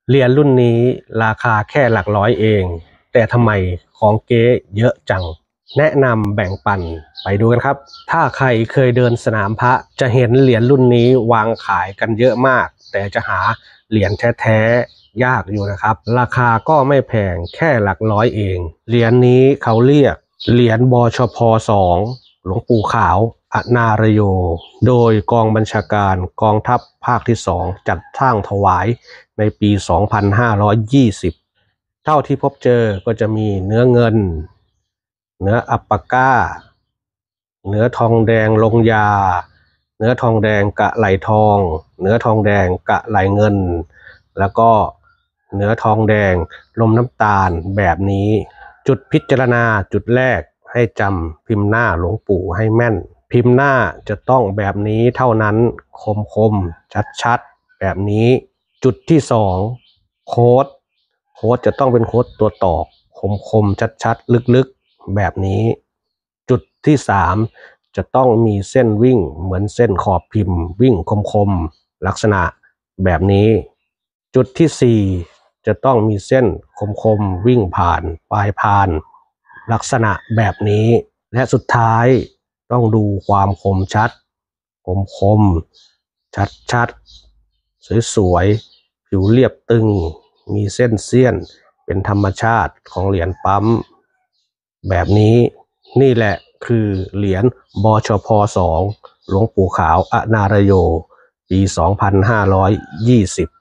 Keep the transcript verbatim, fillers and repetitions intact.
เหรียญรุ่นนี้ราคาแค่หลักร้อยเองแต่ทำไมของเก๊เยอะจังแนะนำแบ่งปันไปดูกันครับถ้าใครเคยเดินสนามพระจะเห็นเหรียญรุ่นนี้วางขายกันเยอะมากแต่จะหาเหรียญแท้ๆยากอยู่นะครับราคาก็ไม่แพงแค่หลักร้อยเองเหรียญนี้เขาเรียกเหรียญบชพสองหลวงปู่ขาวอนารโยโดยกองบัญชาการกองทัพภาคที่สองจัดสร้างถวายในปี สองพันห้าร้อยยี่สิบ เท่าที่พบเจอก็จะมีเนื้อเงินเนื้ออัปปาก้าเนื้อทองแดงลงยาเนื้อทองแดงกะไหลทองเนื้อทองแดงกะไหลเงินแล้วก็เนื้อทองแดงลมน้ำตาลแบบนี้จุดพิจารณาจุดแรกให้จำพิมพ์หน้าหลวงปู่ให้แม่นพิมพ์หน้าจะต้องแบบนี้เท่านั้นคมคมชัดชัดแบบนี้จุดที่สองโค้ดโค้ดจะต้องเป็นโค้ดตัวตอกคมคมชัดชัดลึกๆแบบนี้จุดที่สามจะต้องมีเส้นวิ่งเหมือนเส้นขอบพิมพ์วิ่งคมคมลักษณะแบบนี้จุดที่สี่จะต้องมีเส้นคมคมวิ่งผ่านปลายพานลักษณะแบบนี้และสุดท้ายต้องดูความคมชัดคมคมชัดชัดสวยๆผิวเรียบตึงมีเส้นเสี้ยนเป็นธรรมชาติของเหรียญปั๊มแบบนี้นี่แหละคือเหรียญบชพสองหลวงปู่ขาวอนารโยปี สองพันห้าร้อยยี่สิบ